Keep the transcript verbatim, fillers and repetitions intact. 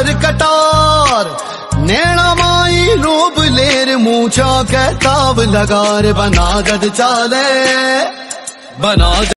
पर कटार नैना माई लोब लेर मूछा कहताब लगार बना गद चाले बना